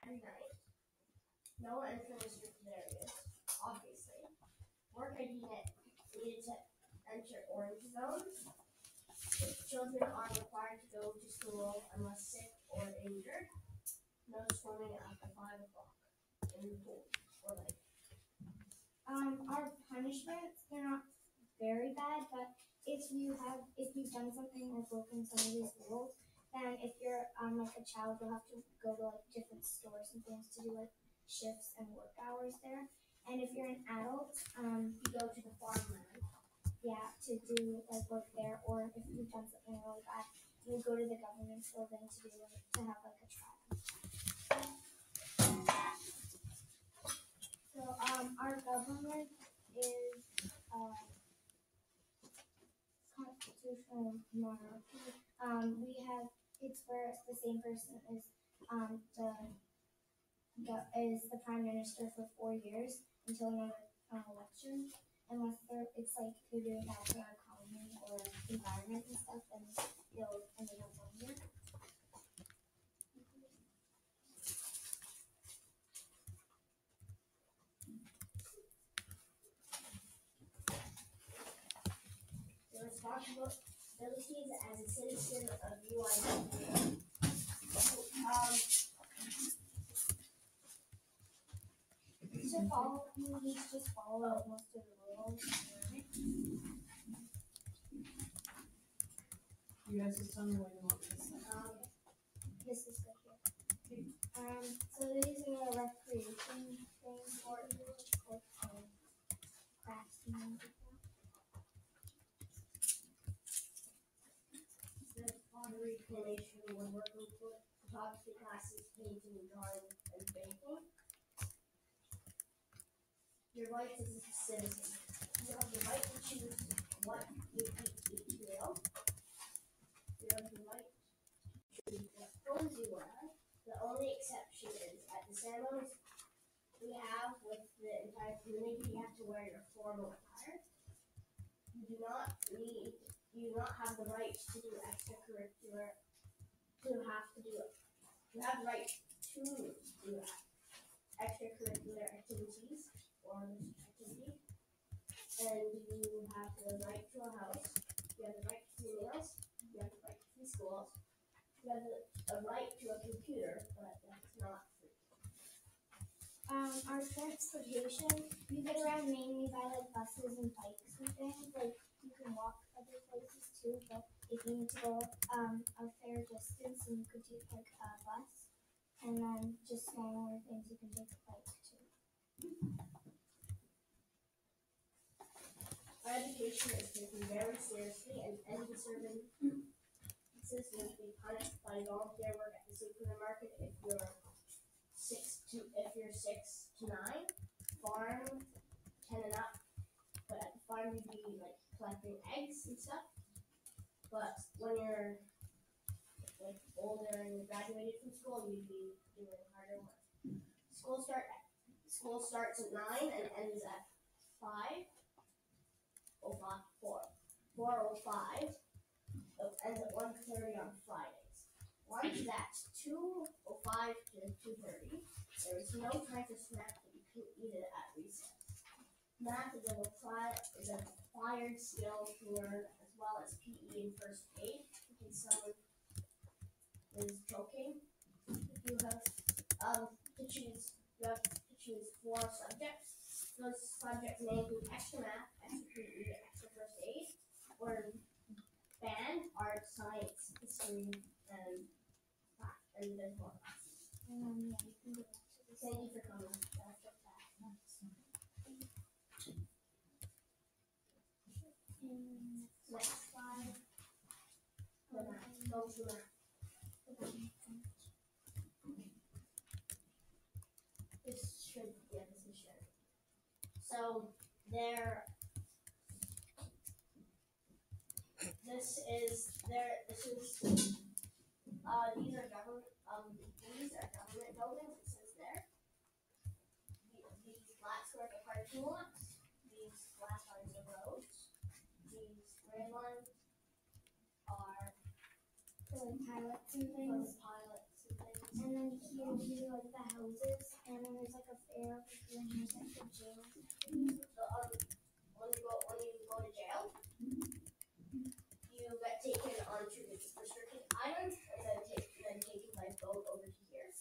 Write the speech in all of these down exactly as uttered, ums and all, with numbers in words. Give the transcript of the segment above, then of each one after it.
every night. No one entering restricted areas, obviously. Work I D needed to enter orange zones. Children are required to go to school unless sick or injured. No swimming after five o'clock in the pool or lake. Um, our punishments, they're not very bad, but if you have, if you've done something or broken some of these rules, then if you're um like a child, you'll have to go to like different stores and things to do like shifts and work hours there. And if you're an adult, um, You go to the farmland. yeah, to do like work there, or if you've done something really bad, you go to the government building to do like, to have like a trial. So um, our government is uh, constitutional monarchy. Um, we have it's where the same person is um the is the prime minister for four years until another uh, election. Unless they're it's like they're doing bad for our economy or environment and stuff, then they'll end up longer. The responsibilities as a citizen of U I D. Um, To follow, you need to just follow like, most of the rules. You guys just tell me what you want to say. Um, this is good here. Um, so these are the recreation things for like um, crafts and things like that. The pottery, claymation, woodworking, photography classes, painting, drawing, and baking. Your rights as a citizen. You have the right to choose what you eat each meal. You have the right to choose what clothes you wear. The only exception is at the ceremonies we have with the entire community, you have to wear your formal attire. You do not need, you do not have the right to do extracurricular, to have to do it. You have the right to do extracurricular activities or activity, and you have the right to a house. You have the right to free meals. You have the right to free schools. You have the, a right to a computer, but that's not free. Um, our transportation, you get around mainly by like buses and bikes and things. Like you can walk other places too, but if you need to go um a fair distance, then you could take like a bus, and then just smaller things you can take a bike too. Our education is taken very seriously, and any disturbing citizens will be punished by volunteer work at the supermarket if you're six to if you're six to nine, farm ten and up. But at the farm you'd be like collecting eggs and stuff. But when you're like older and you graduated from school, you'd be doing harder work. School start school starts at nine and ends at five. Oh five four. Four oh five. It ends at one thirty on Fridays. Lunch is at two oh five to two thirty. There is no time for snack, but you can eat it at recess. Math is a required is a required skill to learn, as well as P E and first aid in case someone is choking. If you have um to choose you have to choose four subjects. Those subjects may include extra math, extra P E, extra first aid, or band, art, science, history, and math, and there's more classes. Um, yeah, you can go back to this. Thank you for coming. That's just that. And Next slide. go back. Go to math. This should yeah, this is should. So there. This is there. This is. Uh, these are government. Um, these are government buildings. It says there. The- These black squares are parking lots. These black lines are roads. These red lines are for like pilots and for things. the pilots and things. And then here to do like the houses, and then there's like a fair over here, and there's like the jail. So um, when you go when you go to jail, you get taken onto the restricted island, and then take then taken by boat over to here.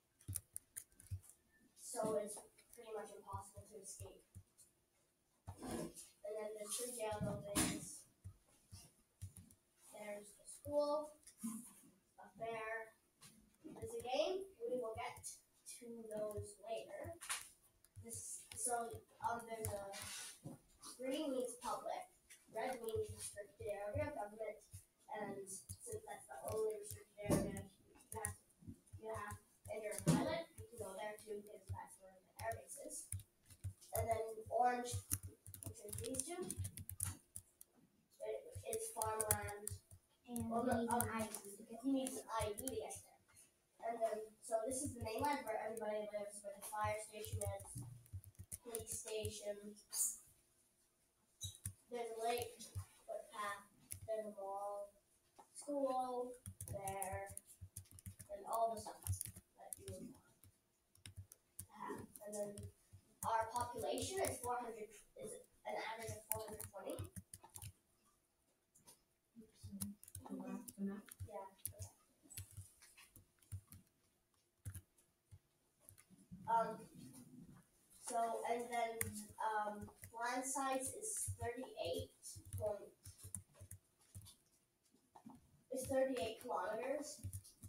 So it's pretty much impossible to escape. And then there's three jail buildings. There's the school, a fair. There's a game. We will get to those later. This so um there's a green means public, red means restricted area government, and since that's the only restricted area, you have you have and you're a pilot, you can go there too because that's where the air base is. And then orange, which is these two, it is farmland. And Well, he no, needs um, an I D to get he needs an I D to get there. And then, so this is the mainland where everybody lives, where the fire station is, police station. There's a lake, footpath, there's a mall, school, there, and all the stuff that you would want to have. And then our population is four hundred, is an average of four hundred twenty. Go back to the map. Yeah. Um, so, and then, um, land size is thirty-eight point, is thirty-eight kilometers.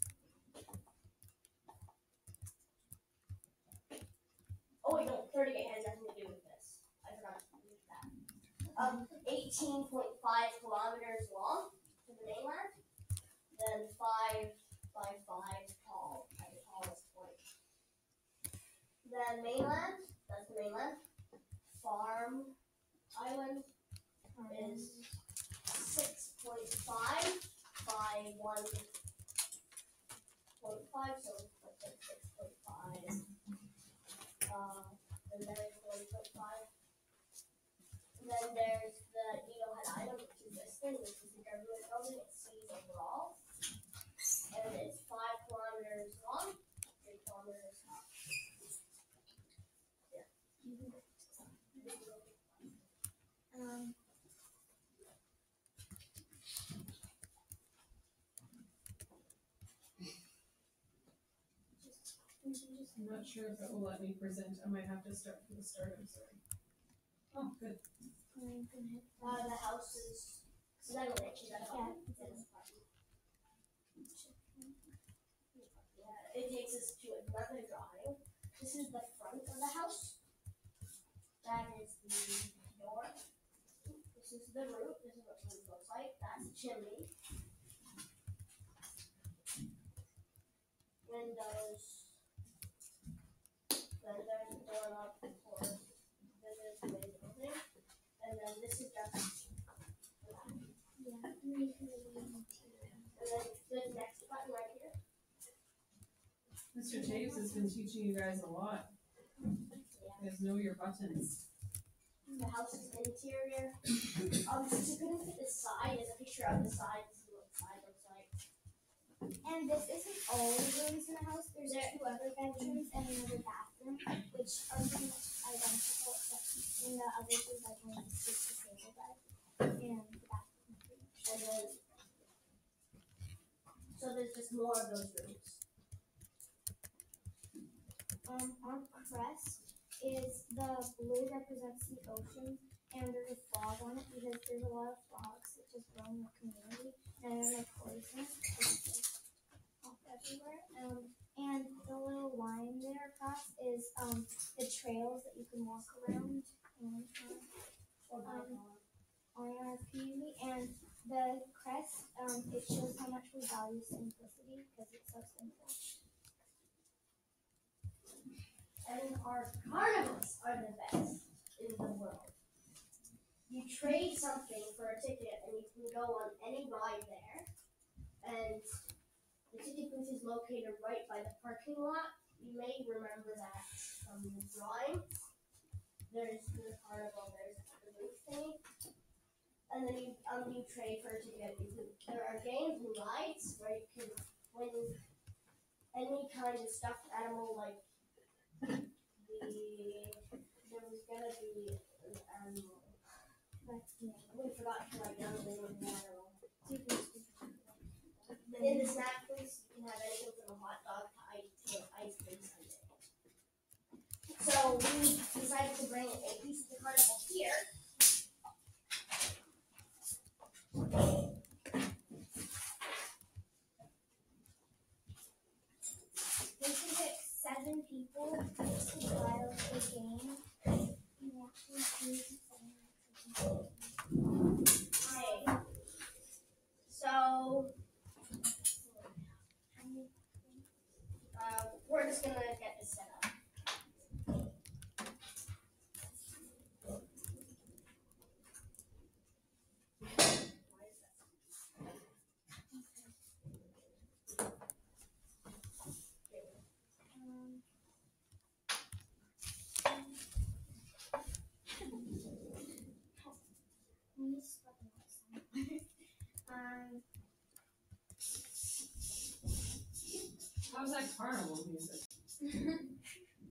Oh wait, no, thirty-eight has nothing to do with this. I forgot to do that. Um, eighteen point five kilometers long to the mainland, then five by five tall at the tallest point. Then mainland, that's the mainland. Farm Island is six point five by one point five, so let's say six point five. Uh, and there's one point five. And then there's the Needlehead Island, which is this thing, which is the government building. It's seas overall. And it's five kilometers long, three kilometers high. Um, I'm not sure if it will let me present. I might have to start from the start. I'm sorry. Oh, good. I'm gonna hit Uh, the house is, is that a lake? Is that a Yeah. it's in a park. Yeah, it takes us to another drawing. This is the front of the house. That is the door. This is the roof. This is what the roof looks like. That's the chimney. Windows. Then there's the doorknob, of course. Then there's the main building. And then this is just the back. yeah, make it a little interior. And then the next button right here. Mister Taves has been teaching you guys a lot. Yeah. You guys know your buttons. The house's interior. Um, since you couldn't fit the side, there's a picture of the side. This is what the side looks like. And this isn't all the rooms in the house. There's There- two other bedrooms and another bathroom, which are pretty much identical, except in the other two bedrooms it's just a single bed, and the bathroom. And then, so there's just more of those rooms. Um, our crest is the blue represents the ocean, and there's a frog on it because there's a lot of frogs that just grow in the community, and they're like poisonous. Off everywhere. Um, and the little line there across is um the trails that you can walk around and Or by Um, car. on our community. And the crest, um, it shows how much we value simplicity because it's so simple. And our carnivals are the best in the world. You trade something for a ticket and you can go on any ride there. And the ticket booth is located right by the parking lot. You may remember that from the drawing. There's the carnival, there's the booth thing. And then you um you trade for a ticket. You can, there are games and rides where you can win any kind of stuffed animal, like the there was gonna be an animal. But yeah. We forgot to write down the name of the animal. In the snack place, you can have anything from a hot dog to ice to ice cream sundae. So we decided to bring a piece of the carnival here. We can pick seven people to try out the game. We actually choose seven people. Okay. So uh, we're just gonna get this set up. Um, let me just put them outside. um, How's that carnival music?